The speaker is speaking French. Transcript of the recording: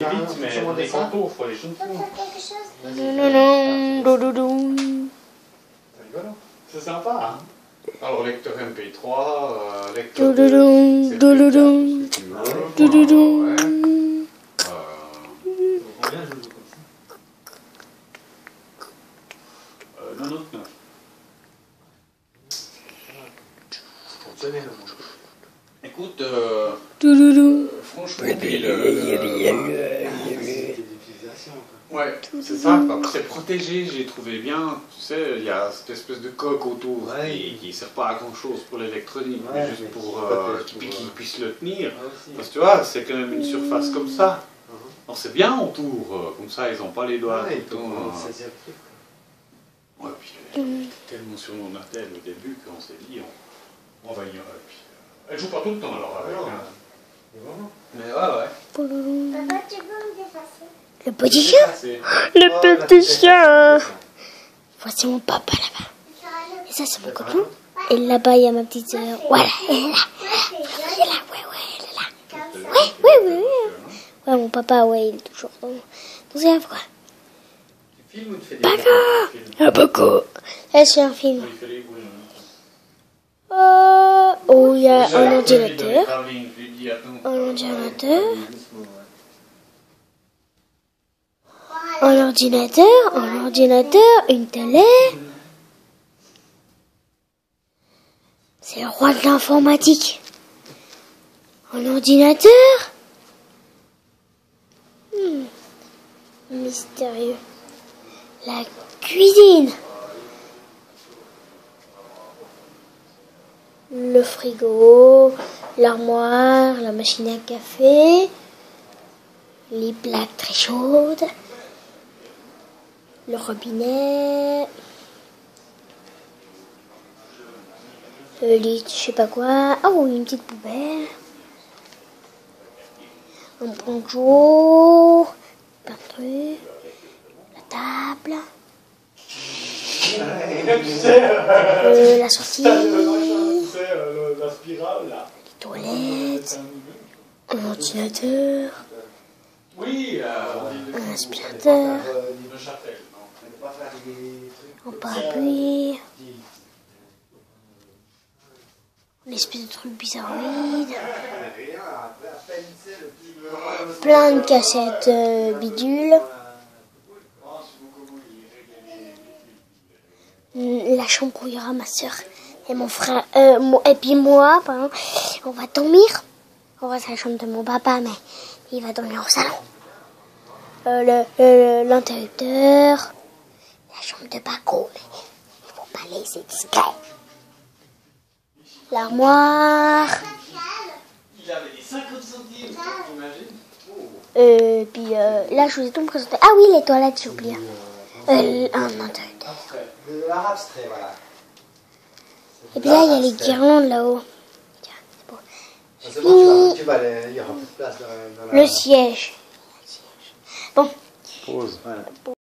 vite, mais les contours, faut les chansons. C'est rigolo. C'est sympa, hein. Alors, lecteur MP3, lecteur de combien je joue comme ça 99. Écoute, franchement, ouais, c'est ça, c'est protégé, j'ai trouvé bien, tu sais, il y a cette espèce de coque autour qui ne sert pas à grand chose pour l'électronique, mais juste pour qu'il puisse le tenir, parce que tu vois, c'est quand même une surface comme ça, alors c'est bien autour, comme ça ils n'ont pas les doigts tout le temps. Ouais, puis tellement sur mon attel au début qu'on s'est dit, on va y aller. Elle joue pas tout le temps alors avec. Mais ouais. Papa, tu peux me dépasser? Le petit chien. Le petit chien. Voici mon papa là-bas. Et ça, c'est mon copain. Et là-bas, il y a ma petite sœur. Voilà, elle est là. Elle est là, elle est là. Ouais. Ouais, mon papa, ouais, il est toujours dans ses œuvres, quoi. Tu filmes ou tu fais des Paco. Ah, Paco. Là, c'est un film. Oh, il y a un ordinateur. Un ordinateur, une télé. C'est le roi de l'informatique. Un ordinateur. Mystérieux. La cuisine. Le frigo, l'armoire, la machine à café, les plaques très chaudes, le robinet, le lit, je sais pas quoi. Oh, une petite poubelle, un bonjour, plein de trucs, la table, la sortie. La spirale là. Les toilettes, un ordinateur, un aspirateur, un parapluie, une espèce de truc bizarroïde, plein de cassettes bidules, la chambre où il y aura ma soeur. Et mon frère, et puis moi, pardon, on va dormir. On va à la chambre de mon papa, mais il va dormir au salon. L'interrupteur, la chambre de Paco, mais il faut pas laisser discret. L'armoire. Il avait des 50 centimes, t'imagines? Puis là, je vous ai tout présenté. Ah oui, les toilettes, j'ai oublié. Un interrupteur. L'art abstrait, voilà. Et puis là, il y a les guirlandes là-haut. Tiens, c'est beau. Tu vas aller, il y aura plus de place dans la... Le siège. Bon. Pause. Voilà.